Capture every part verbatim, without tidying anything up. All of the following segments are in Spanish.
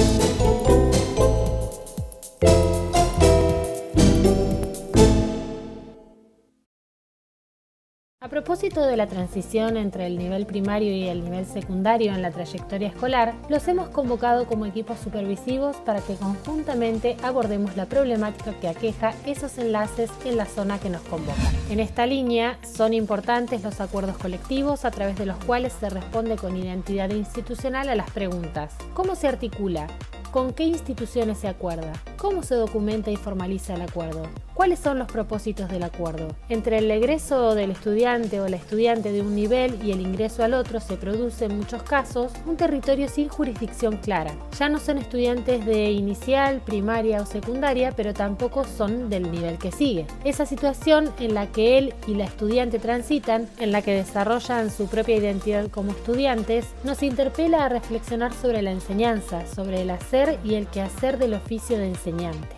A propósito de la transición entre el nivel primario y el nivel secundario en la trayectoria escolar, los hemos convocado como equipos supervisivos para que conjuntamente abordemos la problemática que aqueja esos enlaces en la zona que nos convoca. En esta línea son importantes los acuerdos colectivos a través de los cuales se responde con identidad institucional a las preguntas: ¿cómo se articula? ¿Con qué instituciones se acuerda? ¿Cómo se documenta y formaliza el acuerdo? ¿Cuáles son los propósitos del acuerdo? Entre el egreso del estudiante o la estudiante de un nivel y el ingreso al otro se produce en muchos casos un territorio sin jurisdicción clara. Ya no son estudiantes de inicial, primaria o secundaria, pero tampoco son del nivel que sigue. Esa situación en la que él y la estudiante transitan, en la que desarrollan su propia identidad como estudiantes, nos interpela a reflexionar sobre la enseñanza, sobre el hacer y el quehacer del oficio de enseñante.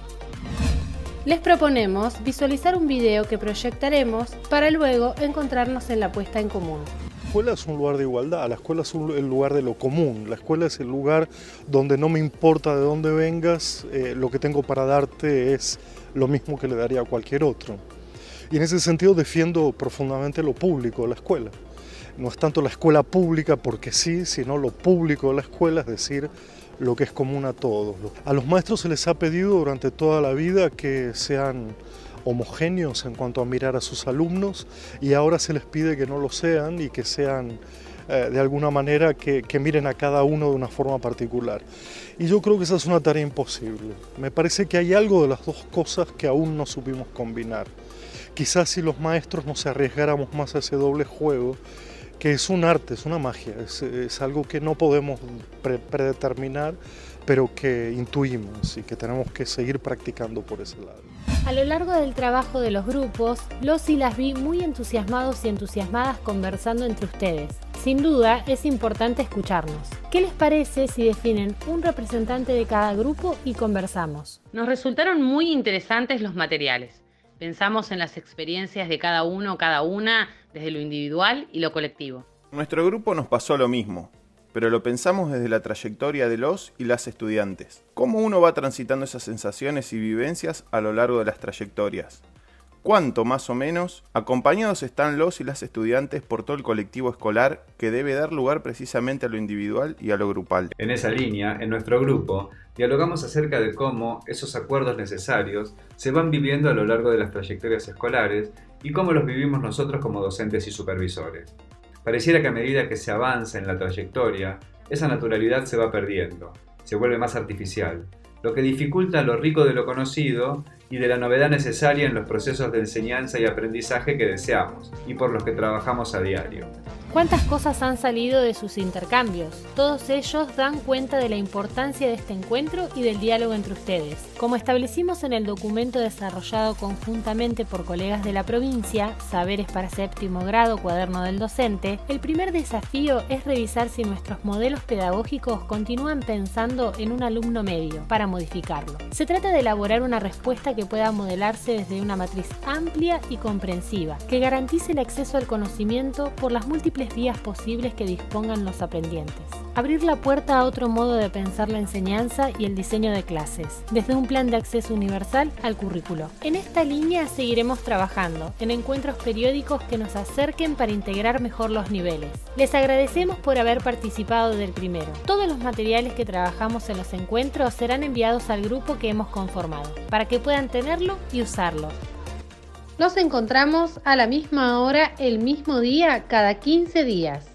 Les proponemos visualizar un video que proyectaremos para luego encontrarnos en la puesta en común. La escuela es un lugar de igualdad, la escuela es un, el lugar de lo común, la escuela es el lugar donde no me importa de dónde vengas, eh, lo que tengo para darte es lo mismo que le daría a cualquier otro. Y en ese sentido defiendo profundamente lo público de la escuela. No es tanto la escuela pública porque sí, sino lo público de la escuela, es decir, lo que es común a todos. A los maestros se les ha pedido durante toda la vida que sean homogéneos en cuanto a mirar a sus alumnos, y ahora se les pide que no lo sean y que sean eh, de alguna manera que, que miren a cada uno de una forma particular. Y yo creo que esa es una tarea imposible. Me parece que hay algo de las dos cosas que aún no supimos combinar. Quizás si los maestros nos arriesgáramos más a ese doble juego, que es un arte, es una magia, es, es algo que no podemos pre predeterminar, pero que intuimos y que tenemos que seguir practicando por ese lado. A lo largo del trabajo de los grupos, los y las vi muy entusiasmados y entusiasmadas conversando entre ustedes. Sin duda, es importante escucharnos. ¿Qué les parece si definen un representante de cada grupo y conversamos? Nos resultaron muy interesantes los materiales. Pensamos en las experiencias de cada uno o cada una desde lo individual y lo colectivo. Nuestro grupo nos pasó lo mismo, pero lo pensamos desde la trayectoria de los y las estudiantes. Cómo uno va transitando esas sensaciones y vivencias a lo largo de las trayectorias. Cuánto más o menos acompañados están los y las estudiantes por todo el colectivo escolar que debe dar lugar precisamente a lo individual y a lo grupal. En esa línea, en nuestro grupo, dialogamos acerca de cómo esos acuerdos necesarios se van viviendo a lo largo de las trayectorias escolares y cómo los vivimos nosotros como docentes y supervisores. Pareciera que a medida que se avanza en la trayectoria, esa naturalidad se va perdiendo, se vuelve más artificial, lo que dificulta lo rico de lo conocido y de la novedad necesaria en los procesos de enseñanza y aprendizaje que deseamos y por los que trabajamos a diario. ¿Cuántas cosas han salido de sus intercambios? Todos ellos dan cuenta de la importancia de este encuentro y del diálogo entre ustedes. Como establecimos en el documento desarrollado conjuntamente por colegas de la provincia, Saberes para Séptimo Grado, Cuaderno del Docente, el primer desafío es revisar si nuestros modelos pedagógicos continúan pensando en un alumno medio, para modificarlo. Se trata de elaborar una respuesta que pueda modelarse desde una matriz amplia y comprensiva, que garantice el acceso al conocimiento por las múltiples vías posibles que dispongan los aprendientes. Abrir la puerta a otro modo de pensar la enseñanza y el diseño de clases, desde un plan de acceso universal al currículo. En esta línea seguiremos trabajando en encuentros periódicos que nos acerquen para integrar mejor los niveles. Les agradecemos por haber participado del primero. Todos los materiales que trabajamos en los encuentros serán enviados al grupo que hemos conformado, para que puedan tenerlo y usarlo. Nos encontramos a la misma hora, el mismo día, cada quince días.